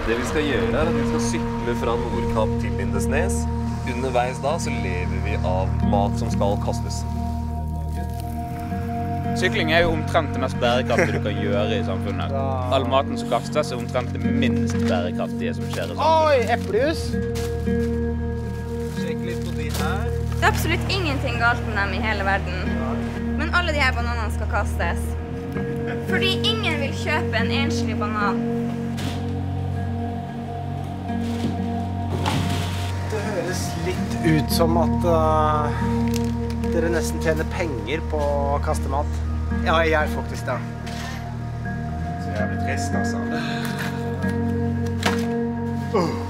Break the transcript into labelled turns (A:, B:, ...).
A: Det vi skal gjøre at vi skal sykle fra Nordkapp til Lindesnes. Underveis da så lever vi av mat som skal kastes.
B: Sykling jo omtrent det mest bærekraftige du kan gjøre i samfunnet. All maten som kastes omtrent det minst bærekraftige som skjer i samfunnet.
C: Oi, eplejus!
A: Sjekk litt på de her.
D: Det absolutt ingenting galt med dem i hele verden. Men alle de her bananene skal kastes. Fordi ingen vil kjøpe en enslig banan.
C: Det høres litt ut som at dere nesten tjener penger på å kaste mat. Ja, jeg faktisk det. Så jeg blir trist, altså.